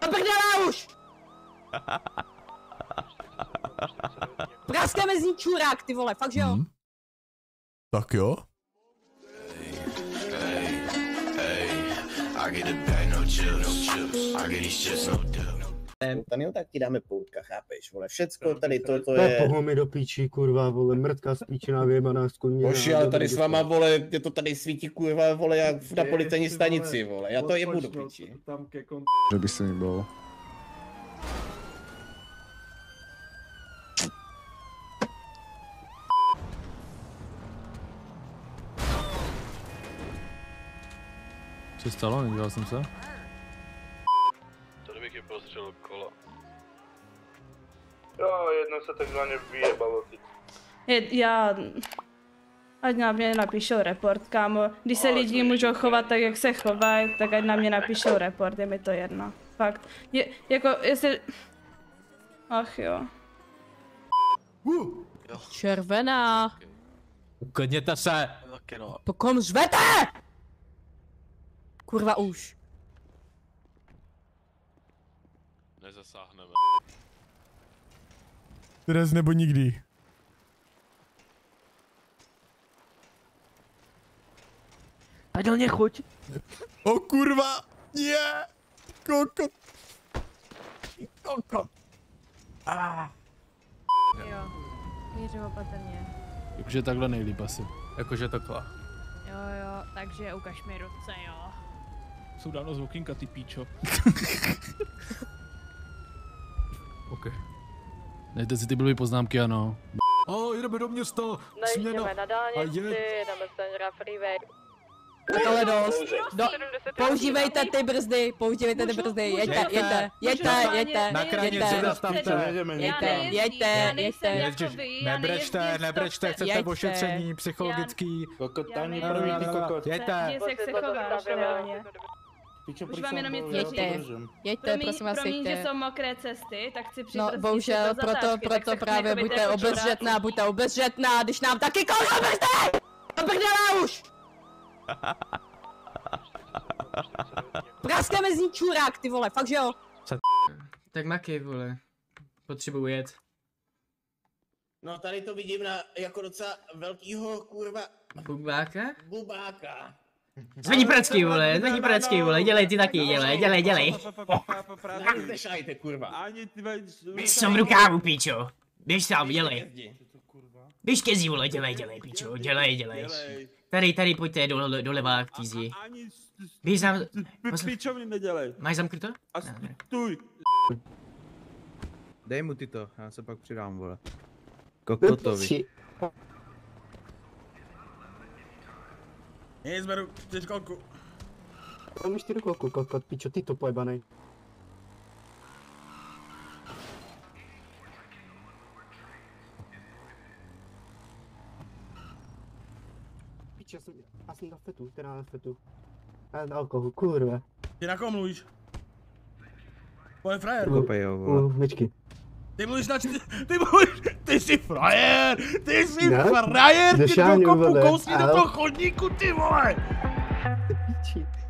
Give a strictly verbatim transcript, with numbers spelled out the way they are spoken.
Prdele už! Praskeme z ní čurák, ty vole, fakt že jo? Hmm. Tak jo. Tady tak ti dáme poutka, chápeš, vole, všecko tady to, to je... je... Poho mi do píči, kurva, vole, mrtka spíčená vyjemaná z kuně. Boži, ale tady s váma, vole, je to tady svítí, kurva, vole, jak na policejní stanici, vole, já to jebu do píči. Že by se mi bylo. Co stalo? Nedíval jsem se? Tady bych je prostřelil kola. Jo, jedno se takzvaně vyjebalo teď. Je, já... Ať na mě napíšou report, kámo. Když se lidi můžou chovat tak, jak se chovají, tak ať na mě napíšou report, je mi to jedno. Fakt. Je, jako, jestli... Ach jo. Červená. Uklidněte se! Po kom řvete? Kurva už. Nezasáhneme. Dnes nebo nikdy. Padelně chuť. O kurva! Je! Kokot! Kokot! Ah. Jo, mířím opatrně. Jakože takhle nejlíp asi. Jakože takhle. Jo jo, takže ukaž mi ruce, jo. Jsou dávno z okýnka, ty píčo. OK. Dejte si ty blbý poznámky, ano. O, oh, jedeme do města! Nejdeme na dálnici, jedeme z na freeway. Takhle dost. Do, používejte ty brzdy, používejte ty brzdy, jeďte, jeďte, jeďte, jeďte, na krajnici zastavte, jeďte, jeďte, jeďte, nebrečte, nebrečte, chcete ošetření psychologický, kokotání první ty kokot, jeďte. Jak se chováš, reálně. Už vám jenom něco jeďte, jeďte, prosím vás, jeďte. jeďte. Že jsou mokré cesty, tak chci No bohužel, proto, proto právě buďte jako obezřetná, buďte obezřetná, když nám taky kolem brzdy! To prdele už! Praskeme z ní čurák, ty vole, fakt že jo? Tak maky, vole. Potřebuji jet. No tady to vidím na jako docela velkýho, kurva... Bubáka? Bubáka. Zvedni pracky, vole, zvedni pracky, vole, dělej ty taky, dělej, dělej, dělej. Nešajte, kurva. Běž som v rukávu, píčo. Běž tam, dělej. Běž ke zí, vole, dělej, dělej, píčo, dělej, dělej. Tady, tady, pojďte dole, doleva k týzi. Běž tam... Píčovny nedělej. Máš zamknuto? A stůj. Dej mu ty to, já se pak přidám, vole. Kokotovi. Nic, beru čtyřkolku. Mám mi čtyřkolku, kokot, pičo, ty to pojebanej. Pič, já jsem, já jsem na fetu, teda na fetu. Já na alkohol, kurva. Ty na koho mluvíš? Pojď frajer. Kopej ho, vole. Uh, myčky. Ty mluvíš na čty... Ty mluvíš... Ty jsi frajer! Ty jsi ne? frajer! Ty do kopu vole, kousni do ale... toho chodníku, ty vole! Ty piči.